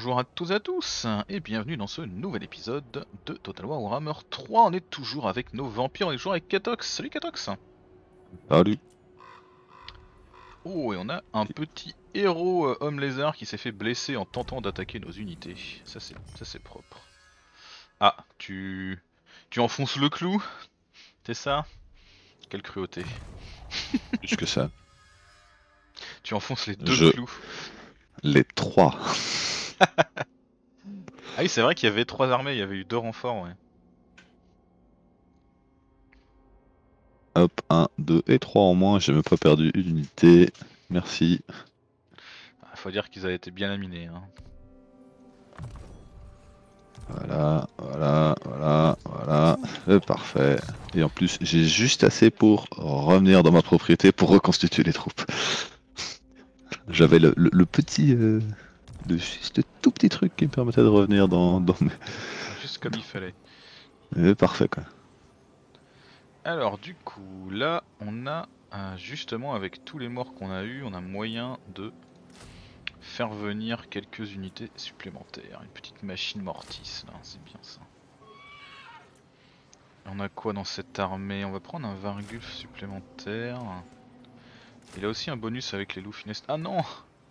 bonjour à tous et à tous, et bienvenue dans ce nouvel épisode de Total War Warhammer 3. On est toujours avec nos vampires, on est toujours avec Katox. Salut Katox. Salut. Oh, et on a un petit héros homme lézard qui s'est fait blesser en tentant d'attaquer nos unités. Ça c'est propre. Ah, tu enfonces le clou? C'est ça? Quelle cruauté. Plus que ça. Tu enfonces les deux Je... clous. Les trois. Ah oui, c'est vrai qu'il y avait trois armées, il y avait eu deux renforts, ouais. Hop, 1, 2 et 3 en moins. J'ai même pas perdu une unité. Merci. Ah, faut dire qu'ils avaient été bien laminés, hein. Voilà, voilà, voilà, voilà. Parfait. Et en plus, j'ai juste assez pour revenir dans ma propriété pour reconstituer les troupes. J'avais le petit... juste tout petit truc qui me permettait de revenir dans mes... Juste comme il fallait. Parfait quoi. Alors du coup, là, on a justement avec tous les morts qu'on a eu, on a moyen de faire venir quelques unités supplémentaires. Une petite machine mortis, là, c'est bien ça. On a quoi dans cette armée? On va prendre un Vargulf supplémentaire. Il a aussi un bonus avec les loups funestes. Ah non!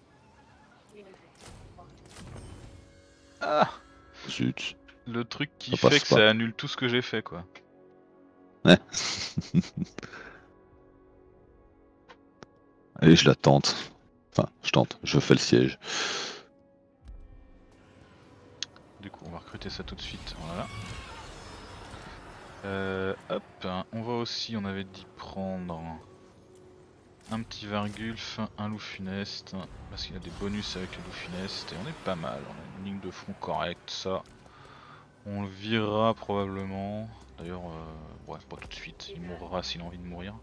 Ah! Zut. Le truc qui Ça fait passe que pas. ça annule tout ce que j'ai fait, quoi. Ouais. Allez, je la tente. Enfin, je tente. Je fais le siège. Du coup, on va recruter ça tout de suite, voilà. Hop, on va aussi, on avait dit prendre un petit Vargulf, un loup funeste, parce qu'il a des bonus avec le loup funeste, et on est pas mal, on a une ligne de front correcte, ça. On le virera probablement, d'ailleurs, ouais, pas tout de suite, il mourra s'il a envie de mourir.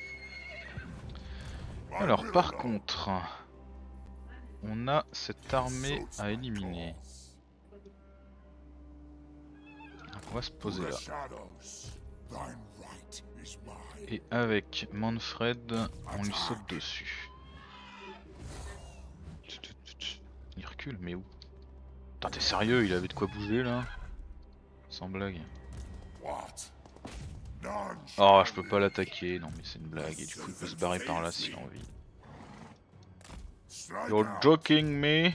Alors par contre, on a cette armée à éliminer. Donc on va se poser là. Et avec Manfred, on lui saute dessus. Il recule, mais où? Putain, t'es sérieux, il avait de quoi bouger là? Sans blague. Oh, je peux pas l'attaquer, non mais c'est une blague, et du coup il peut se barrer par là s'il a envie. You're joking me?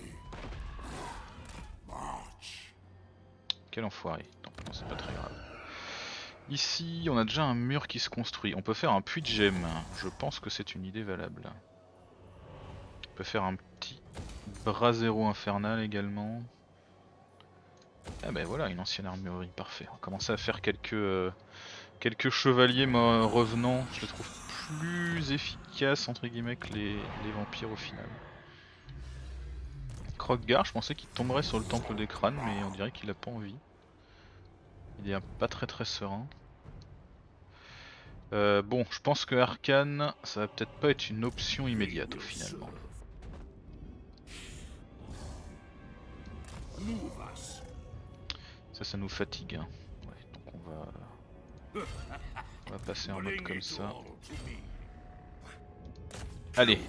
Quel enfoiré. Tant pis, c'est pas très grave. Ici, on a déjà un mur qui se construit. On peut faire un puits de gemmes. Je pense que c'est une idée valable. On peut faire un petit brasero infernal également. Ah ben voilà, une ancienne armurerie, parfait. On va commencer à faire quelques chevaliers revenants. Je les trouve plus efficaces entre guillemets que les vampires au final. Croque-Gar, je pensais qu'il tomberait sur le temple des crânes, mais on dirait qu'il a pas envie. Il est pas très serein. Bon, je pense que Arcane, ça va peut-être pas être une option immédiate au finalement. Ça nous fatigue. Hein. Ouais, donc on va passer en mode comme ça. Allez,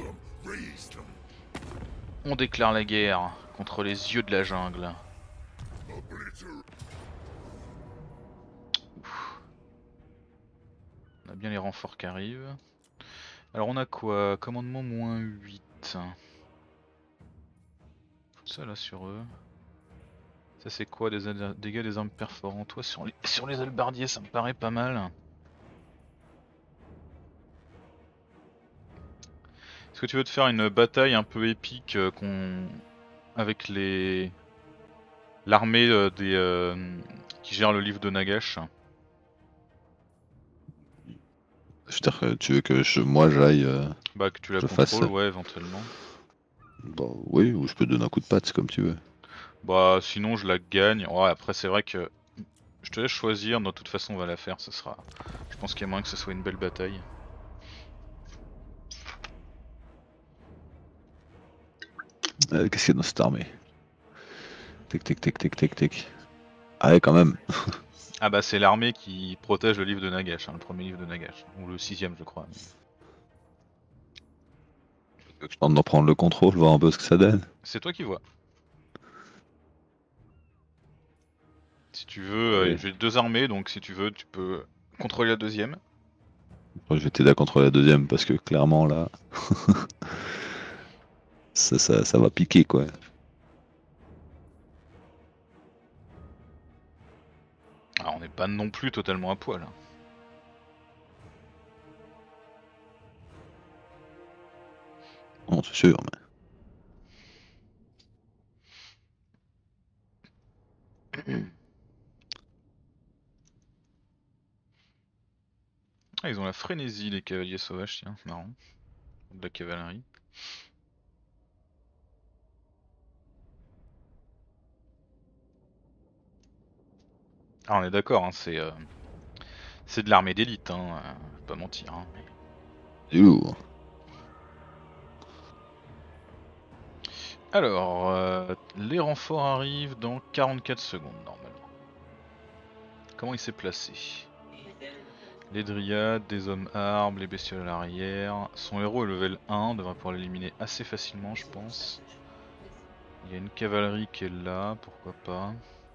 on déclare la guerre contre les yeux de la jungle. Ouf. On a bien les renforts qui arrivent. Alors on a quoi? Commandement -8. Ça là sur eux. Ça c'est quoi? Des dégâts des armes perforantes? Toi sur les hallebardiers ça me paraît pas mal. Est-ce que tu veux te faire une bataille un peu épique avec l'armée qui gère le livre de Nagash? C'est-à-dire que tu veux que moi j'aille, Bah que tu la je fasse contrôles, ça. ouais, éventuellement. Bah oui, ou je peux te donner un coup de patte, c'est comme tu veux. Bah sinon je la gagne. Ouais, après c'est vrai que je te laisse choisir, de toute façon on va la faire, ce sera. Je pense qu'il y a moyen que ce soit une belle bataille. Qu'est-ce qu'il y a dans cette armée? Tic tic tic tic tic tic. Ah ouais, quand même. Ah bah c'est l'armée qui protège le livre de Nagash, hein, le premier livre de Nagash. Ou le sixième je crois. Je tente d'en prendre le contrôle, voir un peu ce que ça donne. C'est toi qui vois. Si tu veux, Oui. j'ai 2 armées, donc si tu veux, tu peux contrôler la deuxième. Moi, je vais t'aider à contrôler la deuxième parce que clairement là, ça va piquer quoi. Alors on n'est pas non plus totalement à poil, hein. Non, c'est sûr, mais. Ah, ils ont la frénésie, les cavaliers sauvages, tiens, marrant. De la cavalerie. Ah, on est d'accord, hein, c'est de l'armée d'élite, hein, faut pas mentir. Hein. You. Alors, les renforts arrivent dans 44 secondes normalement. Comment il s'est placé? Les dryades, des hommes arbres, les bestioles à l'arrière. Son héros est level 1, on devrait pouvoir l'éliminer assez facilement je pense. Il y a une cavalerie qui est là, pourquoi pas.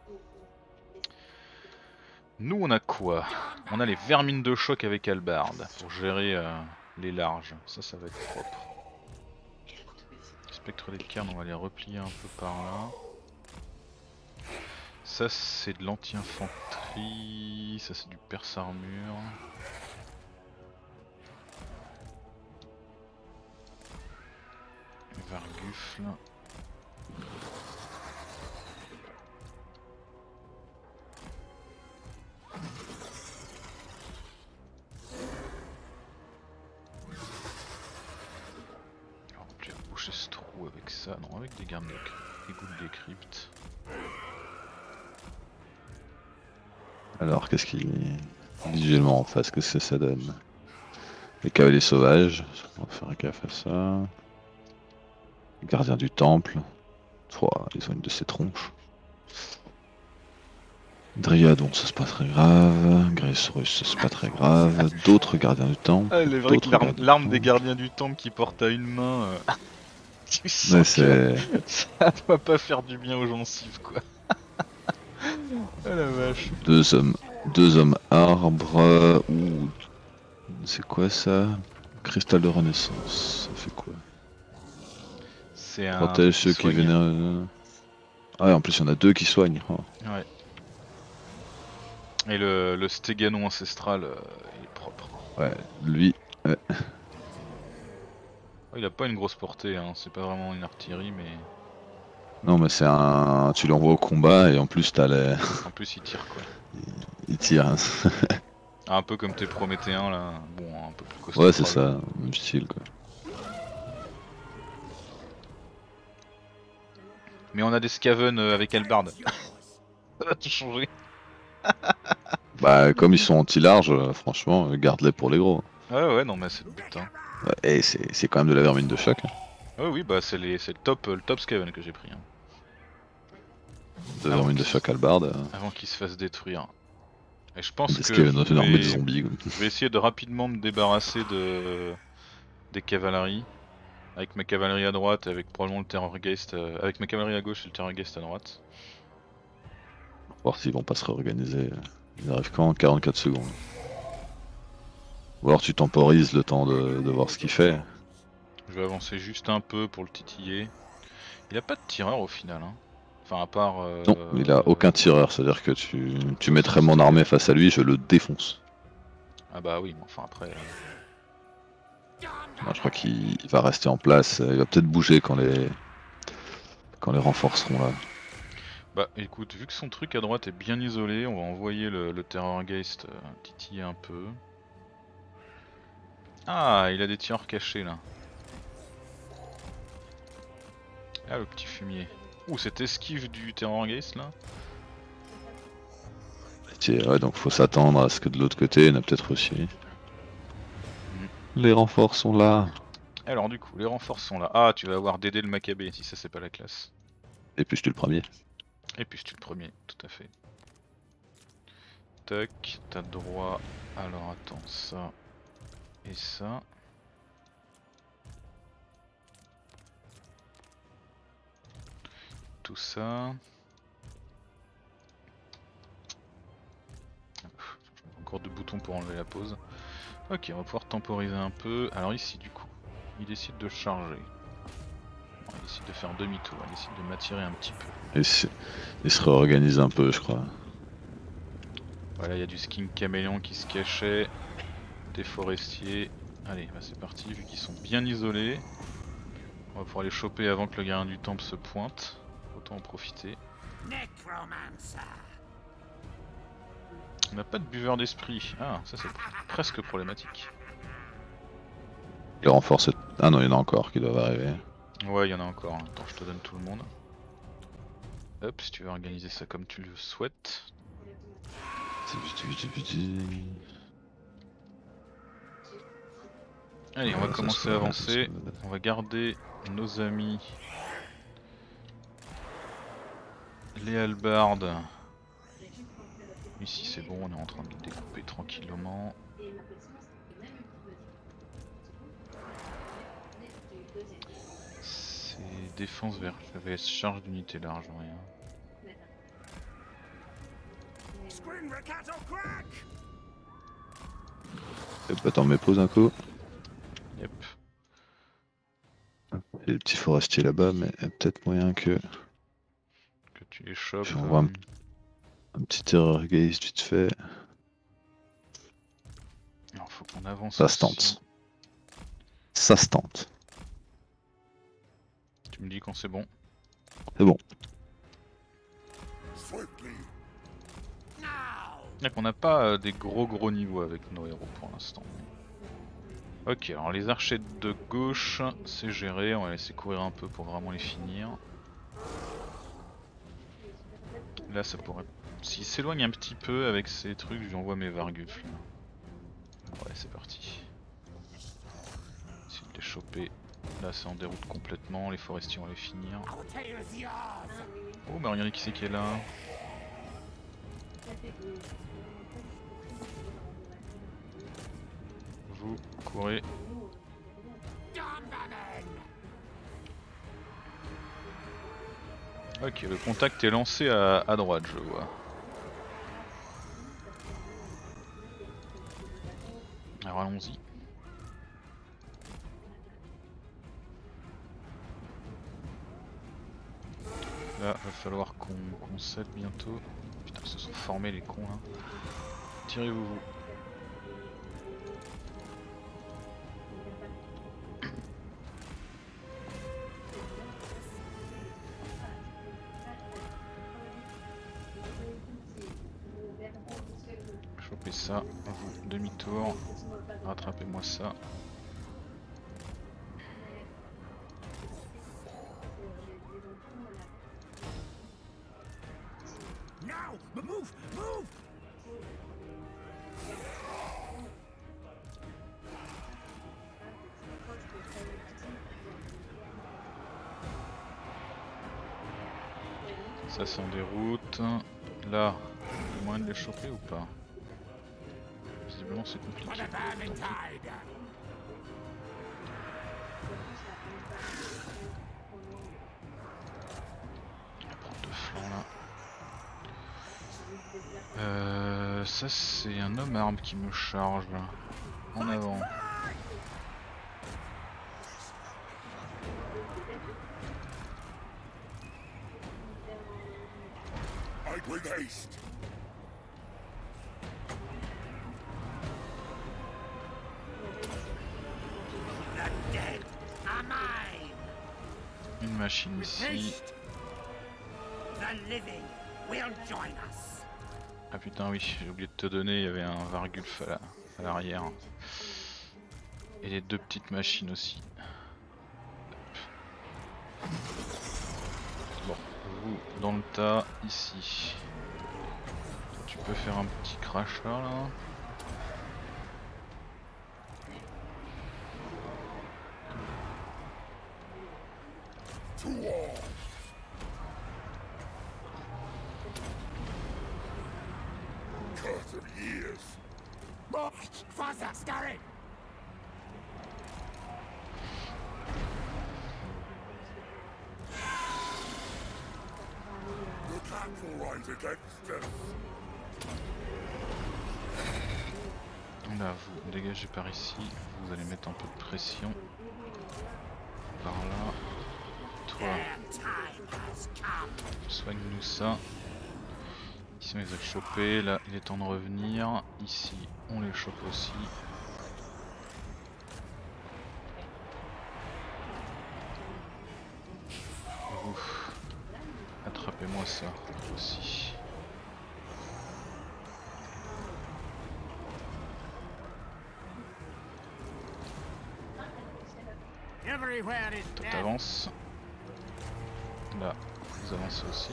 Nous on a quoi? On a les vermines de choc avec hallebarde pour gérer les larges, ça va être propre. Spectre des cairns, on va les replier un peu par là. Ça c'est de l'anti-infanterie, ça c'est du perce-armure. Vargufle. Alors on va boucher ce trou avec ça, non avec des gardes des gouttes des cryptes. Alors, qu'est-ce qui. Visuellement en face, qu'est-ce que ça donne? Les cavaliers sauvages, on va faire gaffe à ça. Les gardiens du temple. Ouah, ils ont une de ces tronches. Dryade, bon, ça c'est pas très grave. Grésaurus, ça c'est pas très grave. D'autres gardiens du temple. Ah, il est vrai que D'autres gardiens du l'arme des temple. gardiens du temple qui porte à une main, tu Mais sens que c'est. ça doit pas faire du bien aux gencives quoi. Ah la vache. Deux hommes arbres. Ouh, c'est quoi ça? Cristal de renaissance. Ça fait quoi? C'est un truc Protège qui ceux qui soigne. viennent. Ah, et en plus, il y en a deux qui soignent. Oh. Ouais. Et le stéganon ancestral, il est propre. Ouais, lui. Ouais. Oh, il a pas une grosse portée, hein. C'est pas vraiment une artillerie, mais Non, mais c'est un. Tu l'envoies au combat et en plus, t'as les. en plus il tire quoi. Il tire. Ah, un peu comme tes Prométhéens là, bon un peu plus costaud Ouais, c'est probablement. ça, même style quoi. Mais on a des Skaven avec hallebarde. Ça va tout changer. Bah, comme ils sont anti-large, franchement, garde-les pour les gros. Ouais ouais non mais c'est le but hein. Ouais, et c'est quand même de la vermine de choc. Hein. Ouais oui bah c'est le top Skaven que j'ai pris hein. De vermine de choc halberd. Avant qu'il se fasse détruire. Et je pense Des que Skaven dans une armée de zombies. Quoi. je vais essayer de rapidement me débarrasser des cavaleries. Avec ma cavalerie à droite et avec probablement le Terrorgeist. Avec ma cavalerie à gauche et le Terrorgeist à droite. Pour voir s'ils vont pas se réorganiser. Ils arrivent quand? 44 secondes. Ou alors tu temporises le temps de voir ce qu'il fait. Je vais avancer juste un peu pour le titiller. Il a pas de tireur au final hein. Enfin à part Non, il a aucun tireur, c'est-à-dire que tu mettrais mon Stegen. armée face à lui, je le défonce. Ah bah oui mais enfin après... Moi, je crois qu'il va rester en place, il va peut-être bouger quand les renforts seront là. Bah écoute, vu que son truc à droite est bien isolé, on va envoyer le Terrorgeist titiller un peu. Ah, il a des tireurs cachés là. Ah, le petit fumier. Ouh, cette esquive du Terrorgeist là. Ouais, donc faut s'attendre à ce que de l'autre côté, il y en a peut-être aussi. Les renforts sont là. Alors du coup, les renforts sont là. Ah, tu vas avoir Dédé le Maccabée si ça c'est pas la classe. Et puis je tue le premier. Et puis je tue le premier, tout à fait. Tac, t'as droit. Alors attends, ça et ça. Tout ça. encore 2 boutons pour enlever la pause. Ok, on va pouvoir temporiser un peu. Alors ici du coup, il décide de charger. Bon, il décide de faire demi-tour, il décide de m'attirer un petit peu. Il se réorganise un peu, je crois. Voilà, il y a du skin caméléon qui se cachait. Des forestiers. Allez, bah c'est parti, vu qu'ils sont bien isolés. On va pouvoir les choper avant que le gardien du temple se pointe. Autant en profiter. On n'a pas de buveur d'esprit. Ah, ça c'est presque problématique. Il renforce. Ah non, il y en a encore qui doivent arriver. Ouais, il y en a encore. Attends, je te donne tout le monde. Hop, si tu veux organiser ça comme tu le souhaites. Allez, on va commencer à avancer. On va garder nos amis. Les halbardes. Ici c'est bon, on est en train de le découper tranquillement. C'est défense vers VS charge d'unité large, rien. Attends, mais pose un coup. Yep. Il y a des petits forestiers là-bas, mais il y a peut-être moyen que tu les chopes. J'envoie un petit terror gaze vite fait. Alors faut qu'on avance. Ça se tente. Ça se tente. Tu me dis quand c'est bon. C'est bon. Donc on n'a pas des gros niveaux avec nos héros pour l'instant. Ok, alors les archers de gauche, c'est géré, on va laisser courir un peu pour vraiment les finir. Là ça pourrait... S'il s'éloigne un petit peu avec ces trucs, je lui envoie mes Vargulf. Ouais, c'est parti. Essayer de les choper. Là c'est en déroute complètement, les forestiers vont les finir. Oh bah regardez qui c'est qui est là. Vous courez. Ok, le contact est lancé à droite, je vois. Alors allons-y. Là, va falloir qu'on cède bientôt. Putain, ils se sont formés les cons là. Tirez-vous. Chopez ça, vous, demi-tour. Rattrapez-moi ça. Ça c'est en déroute. Là, il y a moyen de les choper ou pas? Visiblement c'est compliqué. On va prendre deux flancs là. Ça c'est un homme arme qui me charge là. En avant. Une machine ici. Ah putain oui, j'ai oublié de te donner, il y avait un Vargulf à l'arrière. Et les deux petites machines aussi. Bon, vous dans le tas, ici. Tu peux faire un petit crash là. Là, vous dégagez par ici, vous allez mettre un peu de pression. Par là. Toi, soigne-nous ça. Ici on les a chopés, là il est temps de revenir. Ici on les chope aussi. Ouf. Attrapez-moi ça aussi. Toi t'avances. Là, vous avancez aussi.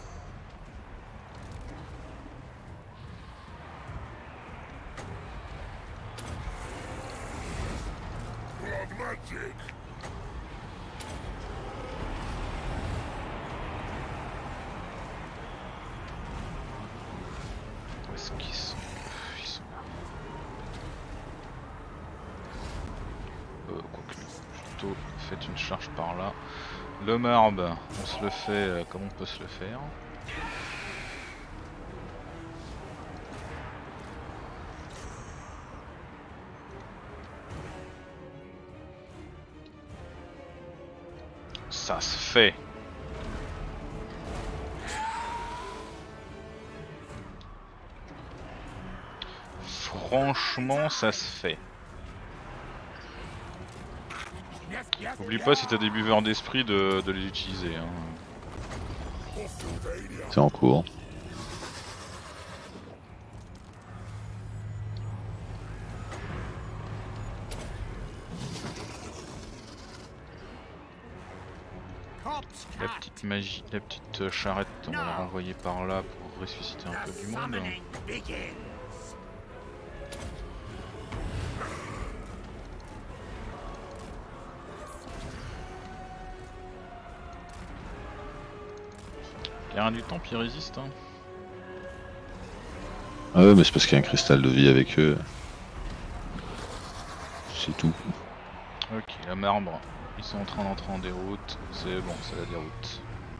Où est-ce qu'ils sont? Ils sont là. Quoique, plutôt faites une charge par là. Le marbre, on se le fait comme on peut se le faire. Ça se fait. Franchement, ça se fait. Oublie pas si t'as des buveurs d'esprit de les utiliser. Hein. C'est en cours. La petite magie, la petite charrette, on va la renvoyer par là pour ressusciter un peu du monde. Guerre du temps, puis ils résistent. Hein. Ah ouais, mais c'est parce qu'il y a un cristal de vie avec eux. C'est tout. Ok, la marbre, ils sont en train d'entrer en déroute. C'est bon, c'est la déroute.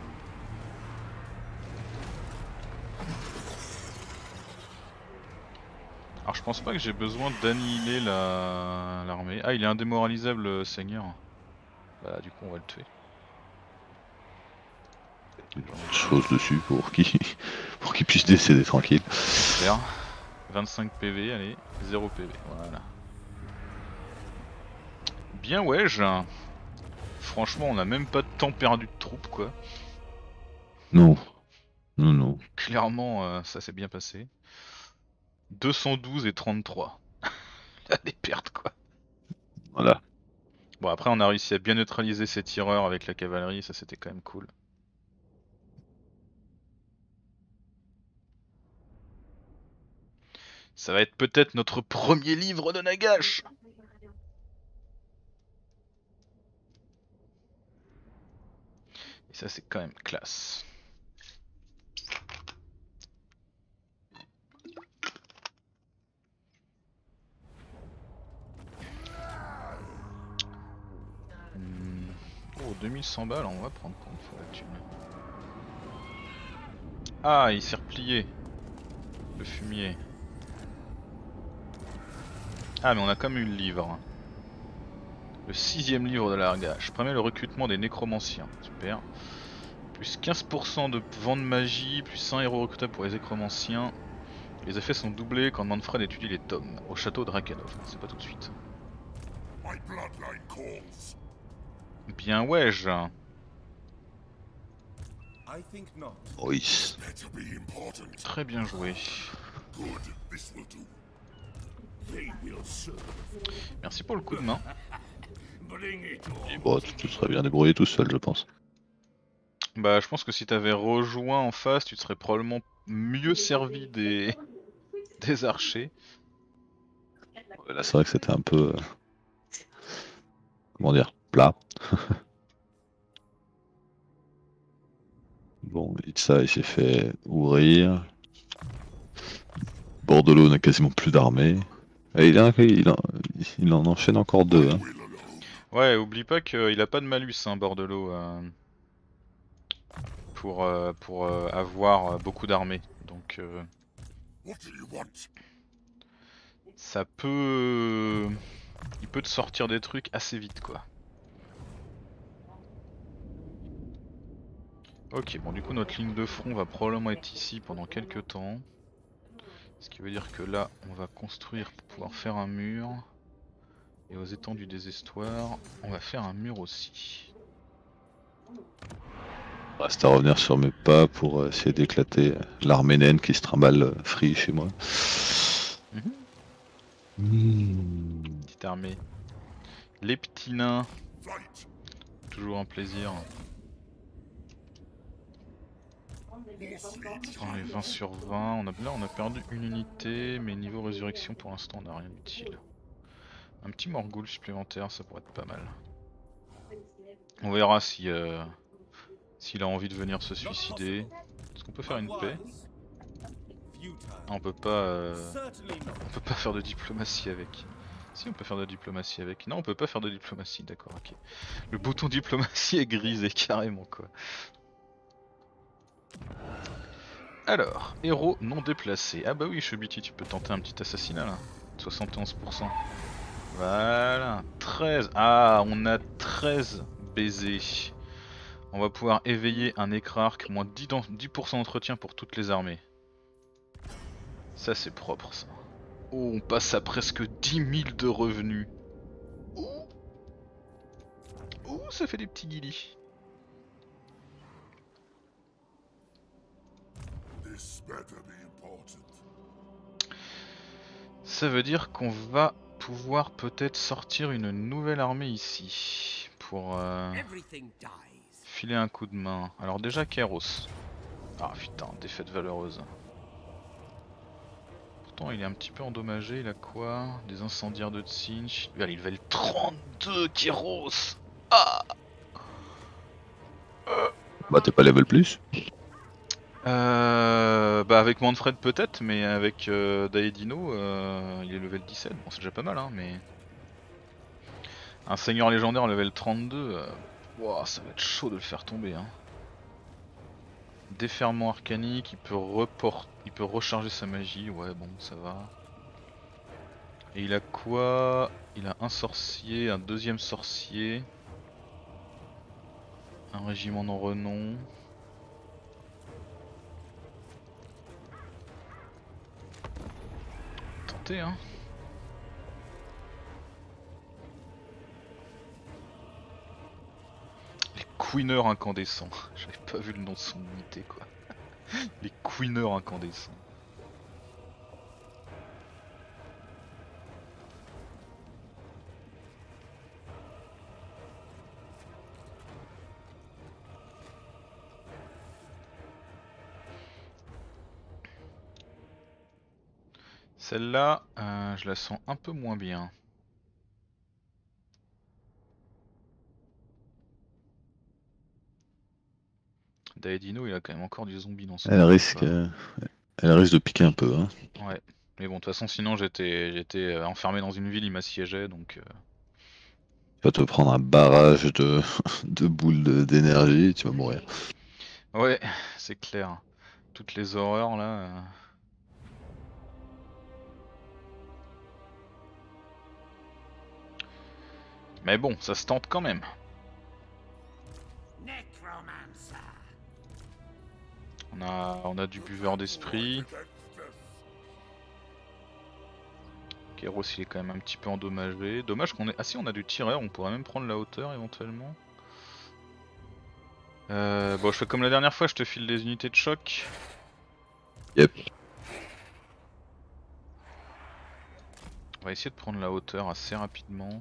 Alors je pense pas que j'ai besoin d'annihiler l'armée. Ah, il est indémoralisable, Seigneur. Bah du coup on va le tuer. Une chose dessus pour qu'il puisse décéder tranquille. Super. 25 PV, allez, 0 PV, voilà. Bien ouais, franchement on a même pas de temps perdu de troupes quoi. Non. Non, non. Clairement ça s'est bien passé. 212 et 33. Là des pertes quoi. Voilà. Bon après on a réussi à bien neutraliser ces tireurs avec la cavalerie, ça c'était quand même cool. Ça va être peut-être notre premier livre de Nagash. Et ça c'est quand même classe. Oh 2100 balles, on va prendre compte pour la thune. Ah il s'est replié. Le fumier. Ah mais on a quand même eu le livre. Le 6ème livre de Largage. Permet le recrutement des nécromanciens. Super. Plus 15% de vent de magie, plus 100 héros recrutables pour les nécromanciens. Les effets sont doublés quand Manfred étudie les tomes au château de Rakanov. C'est pas tout de suite. Bien ouais, Oui. Très bien joué. Merci pour le coup de main. Et bon, tu te serais bien débrouillé tout seul, je pense. Bah je pense que si t'avais rejoint en face, tu te serais probablement mieux servi des archers. Là, c'est vrai que c'était un peu... comment dire, plat. Bon, Itza, il s'est fait ouvrir. Bordelot n'a quasiment plus d'armée. Et il en enchaîne encore deux. Hein. Ouais, oublie pas qu'il a pas de malus, hein, Bordelot, pour avoir beaucoup d'armées. Donc ça peut... Il peut te sortir des trucs assez vite quoi. Ok, bon du coup notre ligne de front va probablement être ici pendant quelques temps. Ce qui veut dire que là on va construire pour pouvoir faire un mur. Et aux étangs du désespoir, on va faire un mur aussi. Reste à revenir sur mes pas pour essayer d'éclater l'armée naine qui se trimballe free chez moi. Petite armée. Les petits nains. Toujours un plaisir. Dans les 20 sur 20, là on a perdu une unité, mais niveau résurrection pour l'instant on n'a rien d'utile. Un petit Morghoul supplémentaire, ça pourrait être pas mal. On verra si s'il a envie de venir se suicider. Est-ce qu'on peut faire une paix? Ah, on peut pas faire de diplomatie avec. Si, on peut faire de la diplomatie avec. Non, on peut pas faire de diplomatie, d'accord, ok. Le bouton diplomatie est grisé carrément quoi. Alors, héros non déplacé. Ah bah oui, Chobiti, tu peux tenter un petit assassinat là. 71%. Voilà, 13. Ah, on a 13 baisers. On va pouvoir éveiller un écrarque, moins 10% d'entretien pour toutes les armées. Ça c'est propre ça. Oh, on passe à presque 10 000 de revenus. Ouh, ouh, ça fait des petits guilis. Ça veut dire qu'on va pouvoir peut-être sortir une nouvelle armée ici. Pour filer un coup de main. Alors déjà Kairos. Ah putain, défaite valeureuse. Pourtant il est un petit peu endommagé, il a quoi? Des incendiaires de Tsinch. Il level 32 Kairos. Ah Bah t'es pas level plus? Bah avec Manfred peut-être, mais avec Daedino il est level 17, bon c'est déjà pas mal hein, mais... Un seigneur légendaire level 32, wow, ça va être chaud de le faire tomber hein. Déferment arcanique, il peut recharger sa magie, ouais bon ça va. Et il a quoi? Il a un sorcier, un deuxième sorcier. Un régiment non renom. Tentez hein. Les Queeners incandescents. J'avais pas vu le nom de son unité quoi. Les Queeners incandescents. Celle-là, je la sens un peu moins bien. Daedino, il a quand même encore du zombie dans son Elle équipe, risque, elle risque de piquer un peu. Hein. Ouais. Mais bon, de toute façon, sinon j'étais enfermé dans une ville, il m'assiégeait, donc... Tu vas te prendre un barrage de, de boules d'énergie, tu vas mourir. Ouais, c'est clair. Toutes les horreurs là... Mais bon, ça se tente quand même. On a du buveur d'esprit. Kéros il est quand même un petit peu endommagé. Dommage qu'on ait... Ah si, on a du tireur, on pourrait même prendre la hauteur éventuellement. Bon, je fais comme la dernière fois, je te file des unités de choc. Yep. On va essayer de prendre la hauteur assez rapidement.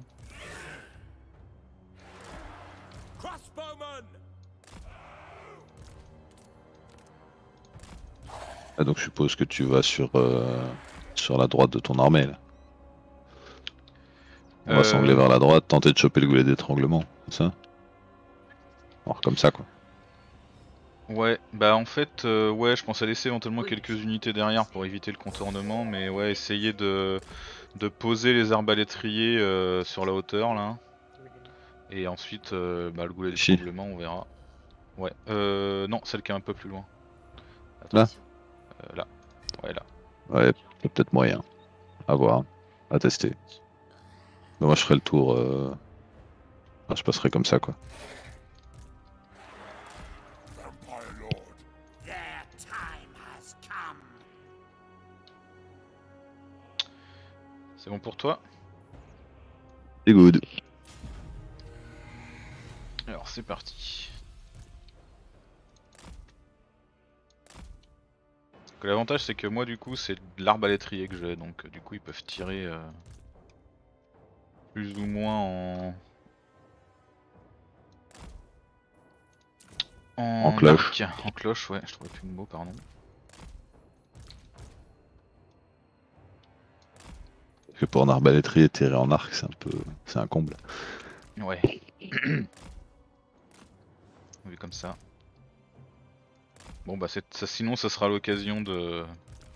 Ah, donc je suppose que tu vas sur la droite de ton armée là. On va s'angler vers la droite, tenter de choper le goulet d'étranglement, c'est ça? Alors comme ça quoi. Ouais, bah en fait, ouais, je pensais laisser éventuellement quelques unités derrière pour éviter le contournement, mais ouais, essayer de poser les arbalétriers sur la hauteur là. Et ensuite, bah, le goulet d'étranglement, on verra. Ouais, non, celle qui est un peu plus loin. Attends. Là? Là, ouais, là. Ouais, peut-être moyen. À voir. à tester. Mais moi je ferai le tour. Enfin, je passerai comme ça quoi. C'est bon pour toi? C'est good. Alors c'est parti. L'avantage c'est que moi du coup c'est de l'arbalétrier que j'ai, donc du coup ils peuvent tirer plus ou moins en cloche. arc. En cloche, ouais, je trouvais plus le mot, pardon. Parce que pour un arbalétrier tirer en arc c'est un peu. C'est un comble. Ouais. Vu comme ça. Bon bah ça, sinon ça sera l'occasion de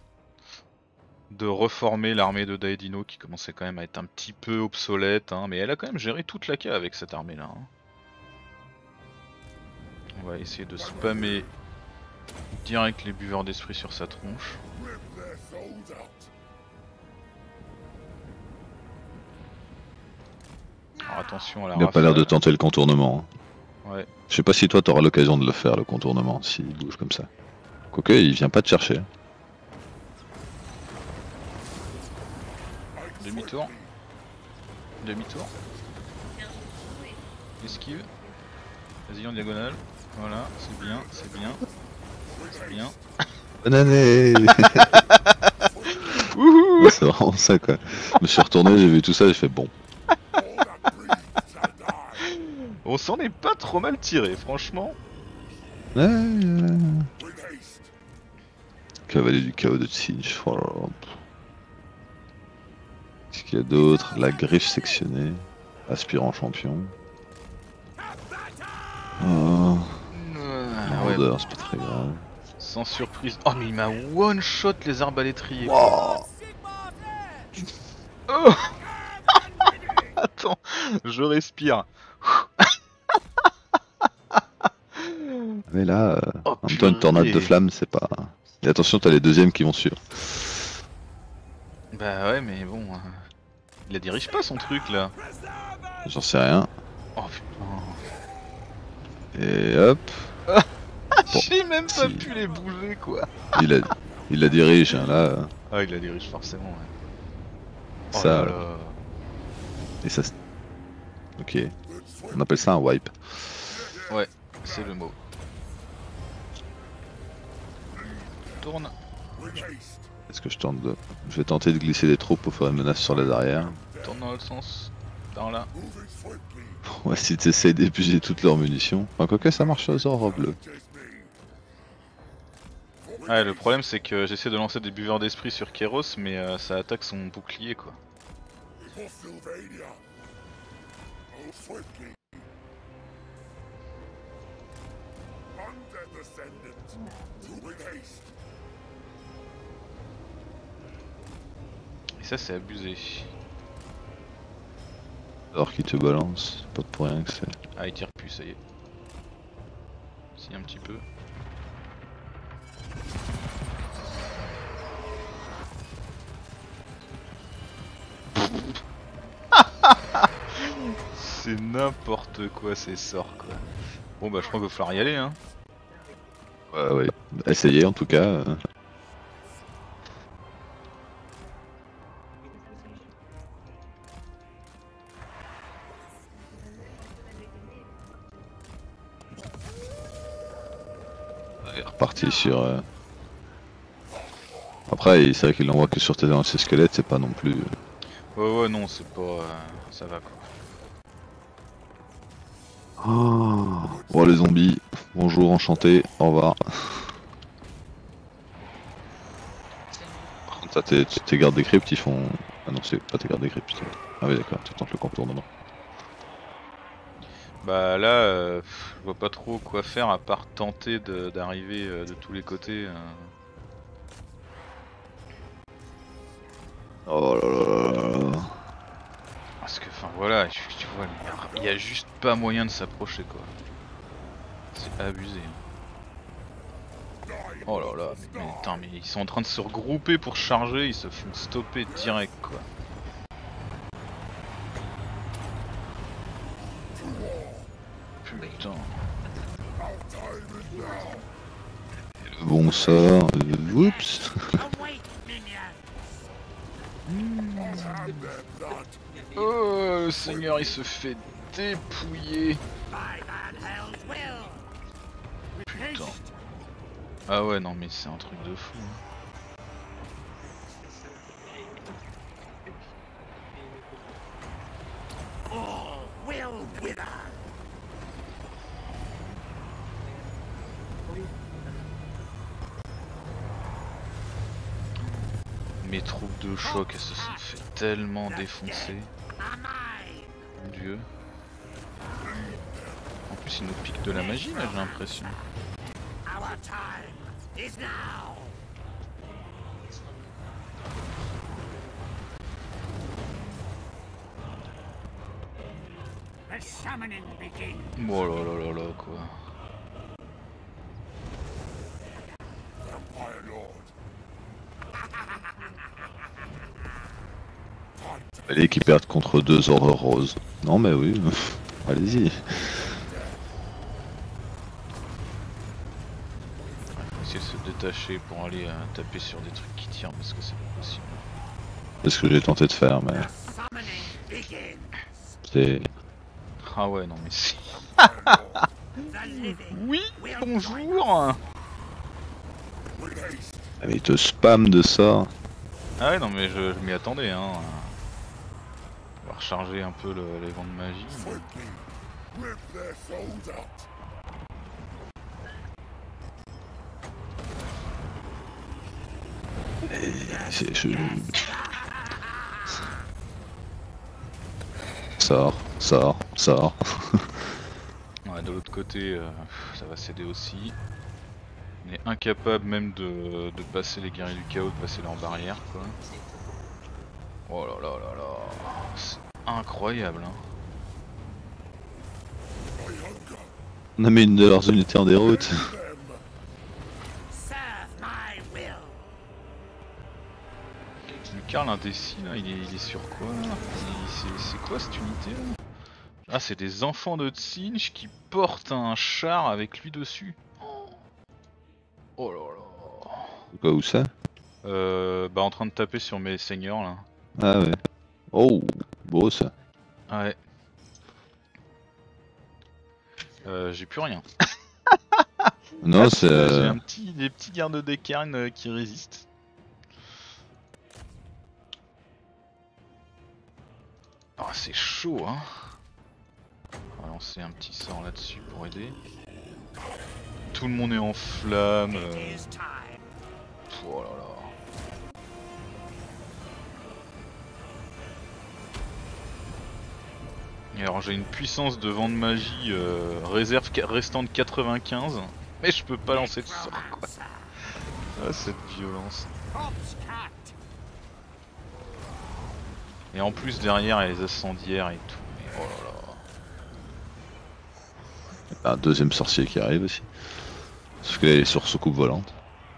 reformer l'armée de Daedino qui commençait quand même à être un petit peu obsolète, hein, mais elle a quand même géré toute la K avec cette armée là. Hein. On va essayer de spammer direct les buveurs d'esprit sur sa tronche. Alors attention à la Il a pas l'air de rafale. tenter le contournement. Ouais. Je sais pas si toi t'auras l'occasion de le faire le contournement s'il bouge comme ça. Quoique il vient pas te chercher. Demi-tour. Demi-tour. Esquive. Vas-y en diagonale. Voilà, c'est bien, c'est bien. C'est bien. Bonne année. Wouhou. C'est vraiment ça quoi. Je me suis retourné, j'ai vu tout ça, j'ai fait bon. On s'en est pas trop mal tiré, franchement. Ouais. Cavalier du chaos de Tsinch. Oh là là. Qu'est-ce qu'il y a d'autre? La griffe sectionnée. Aspirant champion. Oh. Ouais, Mordeur, c'est pas très grave. sans surprise. Oh mais il m'a one shot les arbalétriers. Oh. Oh. Attends, je respire. Mais là, Oh, en même temps une tornade de purée. flammes, c'est pas. Et attention, t'as les deuxièmes qui vont suivre. Bah ouais mais bon, il la dirige pas son truc là. J'en sais rien. Oh putain. Et hop. Bon, J'ai même pas si. pu les bouger quoi. Il la dirige, hein, là. Ah il la dirige forcément ouais. Oh Ça, là là. là. Et ça. Ok. On appelle ça un wipe. Ouais, c'est le mot. Tourne. Est-ce que je tente de. Je vais tenter de glisser des troupes pour faire une menace sur les arrières. Tourne dans l'autre sens. Par là. On va essayer d'essayer d'épuiser toutes leurs munitions. Enfin, quoique ça marche aux orbes bleus. Ouais, le problème c'est que j'essaie de lancer des buveurs d'esprit sur Kéros, mais ça attaque son bouclier quoi. Et ça c'est abusé. Alors qu'il te balance, c'est pas pour rien que c'est. Ah il tire plus, ça y est. Si un petit peu. C'est n'importe quoi ces sorts quoi. Bon bah je crois qu'il va falloir y aller hein. Ouais, ouais. Essayez en tout cas. Il est reparti sur. Après, c'est vrai qu'il l'envoie que sur tes anciens squelettes, c'est pas non plus. Ouais non c'est pas... ça va quoi. Oh. Bon, les zombies, bonjour, enchanté, au revoir. Par contre, ça, tes gardes des cryptes, ils font. Ah non, c'est pas tes gardes des cryptes. Ah oui, d'accord, tu tentes le contournement. Bah là, je vois pas trop quoi faire à part tenter d'arriver de tous les côtés. Oh là là là là. Parce que, enfin voilà, tu vois, il y a juste pas moyen de s'approcher quoi. C'est abusé. Oh là là, mais putain, mais ils sont en train de se regrouper pour charger, ils se font stopper direct quoi. Bon sort. Oups. Oh, le seigneur il se fait dépouiller. Putain. Ah ouais, non mais c'est un truc de fou. Mes troupes de choc, elles se sont fait tellement défoncer. Mon dieu. En plus, ils nous piquent de la magie là, j'ai l'impression. Oh là là là là quoi. Allez, qui perdent contre 2 ordres roses. Non mais oui, allez-y. Essayer de se détacher pour aller taper sur des trucs qui tirent parce que c'est pas possible. C'est ce que j'ai tenté de faire, mais... C'est... Ah ouais, non mais c'est... Oui, bonjour. Ah, mais il te spam de ça. Ah ouais, non mais je m'y attendais hein. On va recharger un peu les vents de magie. Sors, sors, sors. Ouais, de l'autre côté, ça va céder aussi. On est incapable même de passer les guerriers du chaos, de passer leur barrière quoi. Oh là là là là, c'est incroyable hein. On a mis une de leurs unités en déroute. Le Karl indécis là, il est sur quoi là? C'est quoi cette unité là? Ah, c'est des enfants de Tsinch qui portent un char avec lui dessus. Oh là là. Quoi, où ça? Bah en train de taper sur mes seigneurs là. Ah ouais. Oh, beau ça. Ouais. J'ai plus rien. Non, Ah, c'est... J'ai des petits gardes d'écarne qui résistent. Ah, c'est chaud hein. On va lancer un petit sort là-dessus pour aider. Tout le monde est en flammes. Oh là là. Et alors j'ai une puissance de vent de magie réserve restant de 95, mais je peux pas lancer de sort quoi. Ah, cette violence. Et en plus derrière il y a les incendiaires et tout. Mais oh là là. Un deuxième sorcier qui arrive aussi. Sauf qu'il est sur soucoupe volante.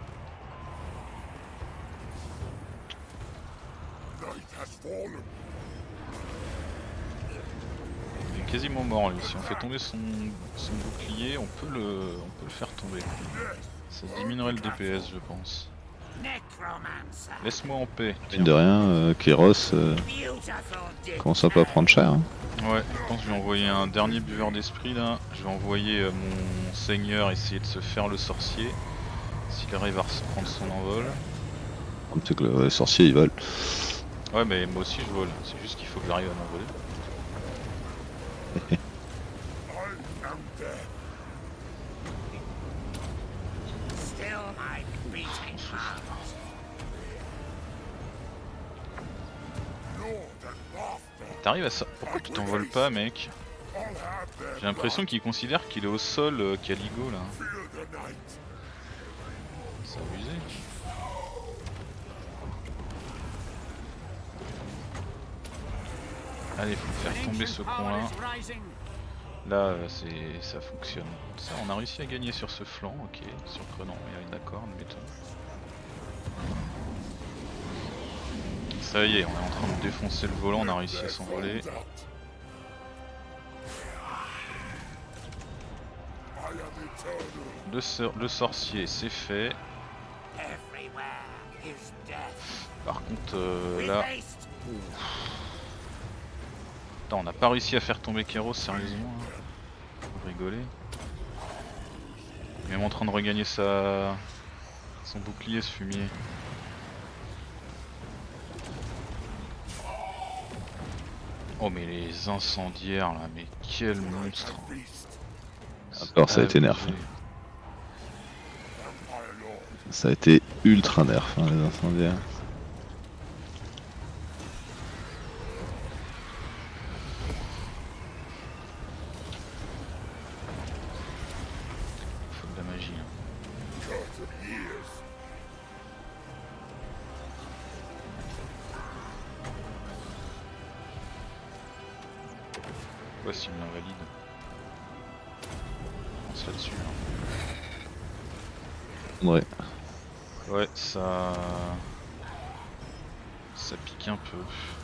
Il est quasiment mort lui. Si on fait tomber son bouclier, on peut le faire tomber. Ça diminuerait le DPS je pense. Laisse-moi en paix. Mine de rien, Kéros commence un peu à prendre cher. Hein. Ouais, je pense que je vais envoyer un dernier buveur d'esprit là. Je vais envoyer mon seigneur essayer de se faire le sorcier. S'il arrive à reprendre son envol. Comme c'est que le sorcier il vole. Ouais, mais moi aussi je vole. C'est juste qu'il faut que j'arrive à m'envoler. T'arrives à ça. Pourquoi tu t'envoles pas, mec? J'ai l'impression qu'il considère qu'il est au sol Caligo là. C'est abusé. Allez, faut faire tomber ce con là. Là, ça fonctionne. Ça, on a réussi à gagner sur ce flanc, ok. Sur Crenon, d'accord, admettons. Ça y est, on est en train de défoncer le volant, on a réussi à s'envoler. Le sorcier, c'est fait. Par contre là... Attends, on n'a pas réussi à faire tomber Kéros, sérieusement hein. Faut rigoler. Il est même en train de regagner son bouclier, ce fumier. Oh mais les incendiaires là, mais quel monstre. Alors ça a été nerf. Ça a été ultra nerf hein, les incendiaires. Faut de la magie. Hein. Voici une invalide. On se là-dessus. Hein. Ouais. Ouais, ça pique un peu.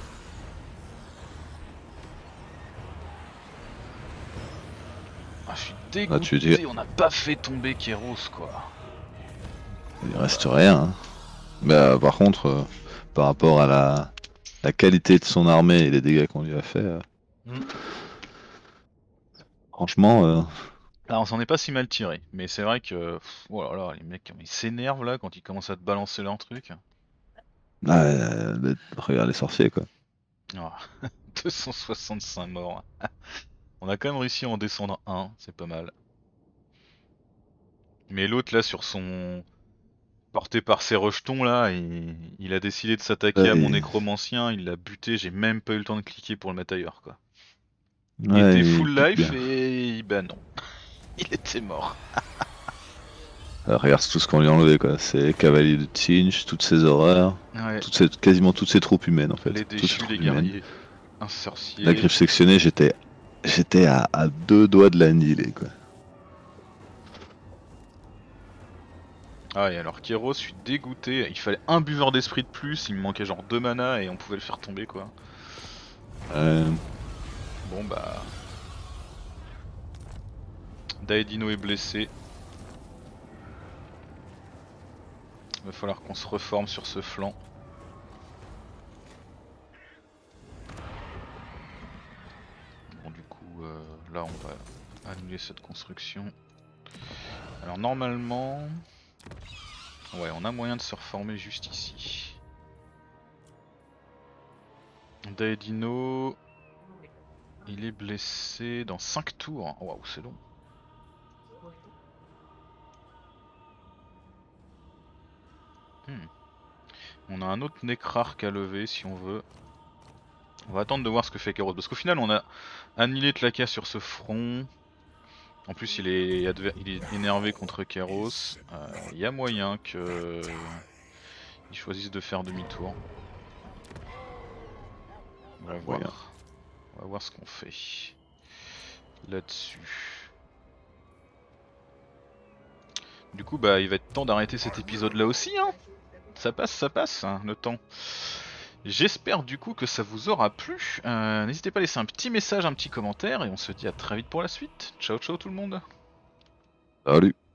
Ah, je suis dégoûté, on n'a pas fait tomber Kéros quoi. Il reste rien. Hein. Bah, par contre, par rapport à la qualité de son armée et les dégâts qu'on lui a fait, franchement... Ah, on s'en est pas si mal tiré, mais c'est vrai que... oh là là, les mecs ils s'énervent là quand ils commencent à te balancer leur truc. Regarde les sorciers quoi. Oh, 265 morts. On a quand même réussi à en descendre un, c'est pas mal. Mais l'autre là sur son... porté par ses rejetons là, il a décidé de s'attaquer à mon nécromancien, il l'a buté, j'ai même pas eu le temps de cliquer pour le mettre ailleurs quoi. Il était full life et... bah non. Il était mort. Regarde tout ce qu'on lui a enlevé quoi, c'est cavaliers de Tzeentch, toutes ces horreurs, Ouais. quasiment toutes ces troupes humaines en fait. Les déchus, les guerriers, un sorcier. La griffe sectionnée, j'étais à 2 doigts de l'annihiler quoi. Ah et alors Kéros, je suis dégoûté, il fallait un buveur d'esprit de plus, il me manquait genre 2 mana et on pouvait le faire tomber quoi. Bon bah... Daedino est blessé. Va falloir qu'on se reforme sur ce flanc. Bon du coup là on va annuler cette construction. Alors normalement... ouais on a moyen de se reformer juste ici. Daedino... il est blessé dans 5 tours. Waouh c'est long. On a un autre Necrarque à lever si on veut. On va attendre de voir ce que fait Kéros. Parce qu'au final on a annihilé Tlaka sur ce front. En plus il est énervé contre Kéros. Il y a moyen que il choisisse de faire demi-tour. On va voir. On va voir ce qu'on fait là-dessus. Du coup bah il va être temps d'arrêter cet épisode là aussi hein. Ça passe hein, le temps. J'espère du coup que ça vous aura plu. N'hésitez pas à laisser un petit message, un petit commentaire et on se dit à très vite pour la suite. Ciao ciao tout le monde. Salut.